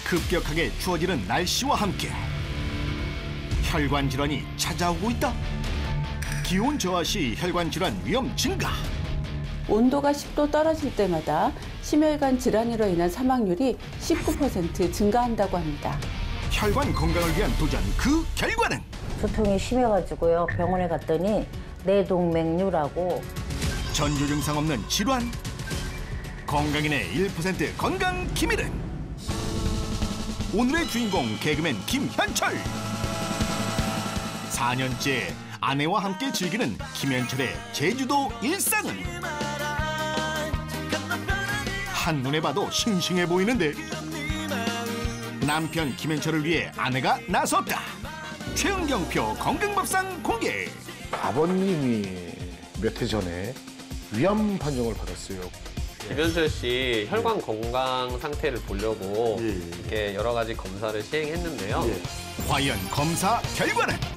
급격하게 추워지는 날씨와 함께 혈관 질환이 찾아오고 있다. 기온 저하 시 혈관 질환 위험 증가. 온도가 10도 떨어질 때마다 심혈관 질환으로 인한 사망률이 19% 증가한다고 합니다. 혈관 건강을 위한 도전, 그 결과는 두통이 심해가지고요. 병원에 갔더니 뇌동맥류라고. 전조 증상 없는 질환. 건강인의 1% 건강 기밀은 오늘의 주인공 개그맨 김현철. 4년째 아내와 함께 즐기는 김현철의 제주도 일상은 한눈에 봐도 싱싱해 보이는데 남편 김현철을 위해 아내가 나섰다. 최은경표 건강밥상 공개. 아버님이 몇 해 전에 위암 판정을 받았어요. 김현철 씨 혈관 건강 상태를 보려고 이렇게 여러 가지 검사를 시행했는데요. 과연 검사 결과는